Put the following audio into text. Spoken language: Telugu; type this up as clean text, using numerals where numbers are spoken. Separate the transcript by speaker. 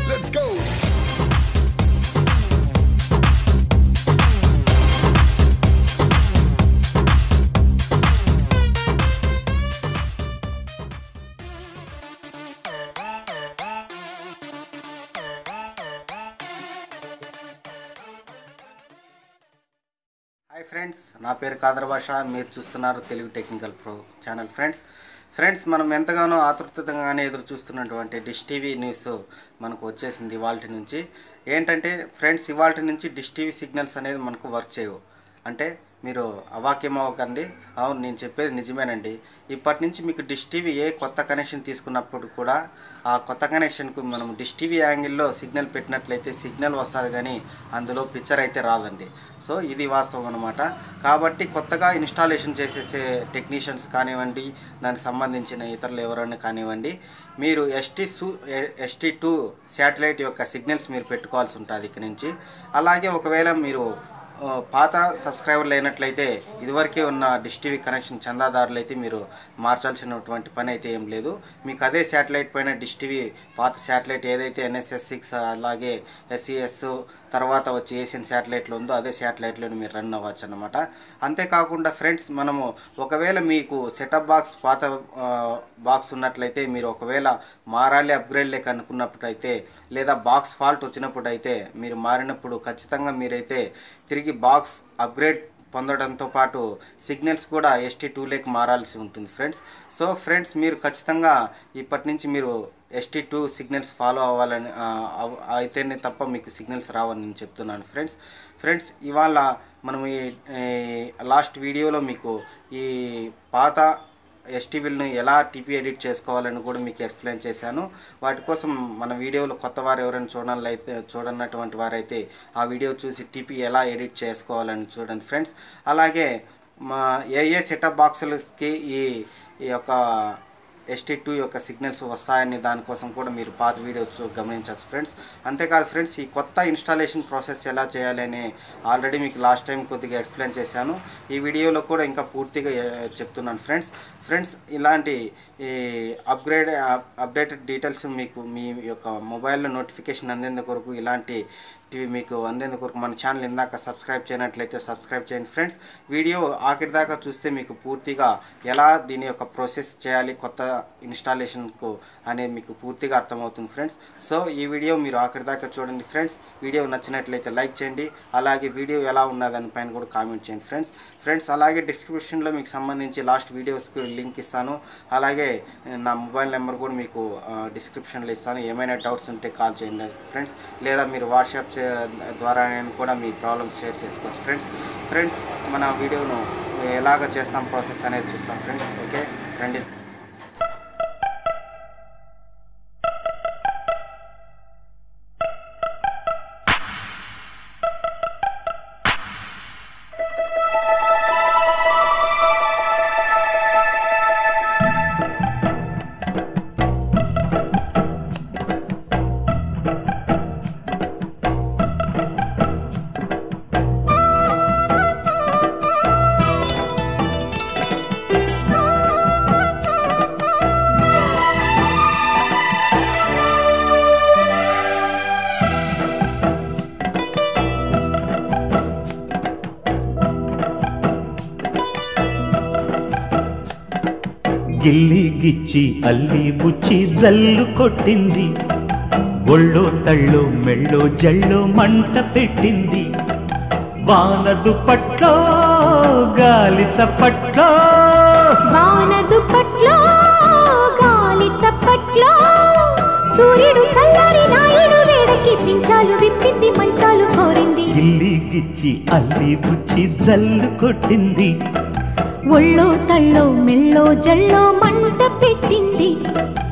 Speaker 1: Let's go.
Speaker 2: హాయ్ ఫ్రెండ్స్, నా పేరు కాదర్ భాష. మీరు చూస్తున్నారు Telugu technical pro channel. Friends మనం ఎంతగానో ఆతృతగానే ఎదురు చూస్తున్నటువంటి డిష్ టీవీ న్యూస్ మనకు వచ్చేసింది ఇవాల్టి నుంచి. ఏంటంటే ఫ్రెండ్స్, ఇవాల్టి నుంచి డిష్ టీవీ సిగ్నల్స్ అనేది మనకు వర్క్ చేయవు. అంటే మీరు అవాక్యం అవ్వకండి, అవును నేను చెప్పేది నిజమేనండి. ఇప్పటి నుంచి మీకు డిష్ టీవీ ఏ కొత్త కనెక్షన్ తీసుకున్నప్పుడు కూడా ఆ కొత్త కనెక్షన్కు మనం డిష్ టీవీ యాంగిల్లో సిగ్నల్ పెట్టినట్లయితే సిగ్నల్ వస్తుంది, కానీ అందులో పిక్చర్ అయితే రాదండి. సో ఇది వాస్తవం అనమాట. కాబట్టి కొత్తగా ఇన్స్టాలేషన్ చేసేసే టెక్నీషియన్స్ కానివ్వండి, దానికి సంబంధించిన ఇతరులు ఎవరైనా కానివ్వండి, మీరు ST2 శాటిలైట్ యొక్క సిగ్నల్స్ మీరు పెట్టుకోవాల్సి ఉంటుంది ఇక్కడి నుంచి. అలాగే ఒకవేళ మీరు పాత సబ్స్క్రైబర్లు అయినట్లయితే ఇదివరకే ఉన్న డిష్ టీవీ కనెక్షన్ చందాదారులు అయితే మీరు మార్చాల్సినటువంటి పని అయితే ఏం లేదు. మీకు అదే శాటిలైట్ పైన డిష్ టీవీ పాత శాటిలైట్ ఏదైతే NSS6 అలాగే SES తర్వాత వచ్చి ఏషియన్ శాటిలైట్లో ఉందో అదే శాటిలైట్లో మీరు రన్ అవ్వచ్చు అన్నమాట. అంతేకాకుండా ఫ్రెండ్స్, మనము ఒకవేళ మీకు సెటప్ బాక్స్ పాత బాక్స్ ఉన్నట్లయితే మీరు ఒకవేళ మారాలి అప్గ్రేడ్ లేక అనుకున్నప్పుడైతే లేదా బాక్స్ ఫాల్ట్ వచ్చినప్పుడు అయితే మీరు మారినప్పుడు ఖచ్చితంగా మీరైతే తిరిగి బాక్స్ అప్గ్రేడ్ పొందడంతో పాటు సిగ్నల్స్ కూడా ST2లోకి మారాల్సి ఉంటుంది ఫ్రెండ్స్. సో ఫ్రెండ్స్, మీరు ఖచ్చితంగా ఇప్పటి నుంచి మీరు ST2 సిగ్నల్స్ ఫాలో అవ్వాలని అయితేనే తప్ప మీకు సిగ్నల్స్ రావని నేను చెప్తున్నాను ఫ్రెండ్స్. ఇవాళ మనం ఈ లాస్ట్ వీడియోలో మీకు ఈ పాత STVలను ఎలా టీపీ ఎడిట్ చేసుకోవాలని కూడా మీకు ఎక్స్ప్లెయిన్ చేశాను. వాటి కోసం మన వీడియోలో కొత్త వారు ఎవరైనా చూడనటువంటి వారైతే ఆ వీడియో చూసి టీపీ ఎలా ఎడిట్ చేసుకోవాలని చూడండి ఫ్రెండ్స్. అలాగే మా ఏ సెటప్ బాక్సులకి ఈ యొక్క ST2 యొక్క సిగ్నల్స్ వస్తాయని దానికోసం కూడా మీరు పాత వీడియోస్ గమనించవచ్చు ఫ్రెండ్స్. అంతేకాదు ఫ్రెండ్స్, ఈ కొత్త ఇన్స్టాలేషన్ ప్రాసెస్ ఎలా చేయాలని ఆల్రెడీ మీకు లాస్ట్ టైం కొద్దిగా ఎక్స్ప్లెయిన్ చేశాను. ఈ వీడియోలో కూడా ఇంకా పూర్తిగా చెప్తున్నాను ఫ్రెండ్స్. ఇలాంటి ఈ అప్డేటెడ్ డీటెయిల్స్ మీకు మీ యొక్క మొబైల్లో నోటిఫికేషన్ అందేందుకు కొరకు ఇలాంటి మీకు అందేందుకు కొరకు మన ఛానల్ ఇందాక సబ్స్క్రైబ్ చేయనట్లయితే సబ్స్క్రైబ్ చేయండి ఫ్రెండ్స్. వీడియో ఆఖరి దాకా చూస్తే మీకు పూర్తిగా ఎలా దీని యొక్క ప్రాసెస్ చేయాలి కొత్త ఇన్స్టాలేషన్కు అనేది మీకు పూర్తిగా అర్థమవుతుంది ఫ్రెండ్స్. సో ఈ వీడియో మీరు ఆఖరి దాకా చూడండి ఫ్రెండ్స్. వీడియో నచ్చినట్లయితే లైక్ చేయండి, అలాగే వీడియో ఎలా ఉన్నదని పైన కూడా కామెంట్ చేయండి ఫ్రెండ్స్. అలాగే డిస్క్రిప్షన్లో మీకు సంబంధించి లాస్ట్ వీడియోస్కి లింక్ ఇస్తాను. అలాగే నా మొబైల్ నెంబర్ కూడా మీకు డిస్క్రిప్షన్లో ఇస్తాను. ఏమైనా డౌట్స్ ఉంటే కాల్ చేయండి ఫ్రెండ్స్, లేదా మీరు వాట్సాప్ ద్వారా కూడా మీ ప్రాబ్లమ్స్ షేర్ చేసుకోవచ్చు ఫ్రెండ్స్. మన వీడియోను ఎలాగ చేస్తాం ప్రాసెస్ అనేది చూస్తాం ఫ్రెండ్స్. ఓకే రండి.
Speaker 3: గిల్లి గిచ్చి అల్లి బుచ్చి జల్లు కొట్టింది, ఒళ్ళో తళ్ళో మెళ్ళో జల్లో మంట పెట్టింది. వాన దుప్పట్లో గాలి చప్పట్లో,
Speaker 4: వాన దుప్పట్లో గాలి చప్పట్లో, సూర్యుడు చల్లారి నాయుడు వేడకి పించాలు విప్పింది మంచాలు కోరింది.
Speaker 3: గిల్లి గిచ్చి అల్లి బుచ్చి జల్లు కొట్టింది,
Speaker 4: ఒళ్ళో తళ్ళో మెళ్ళో జల్లో మంట పెట్టింది.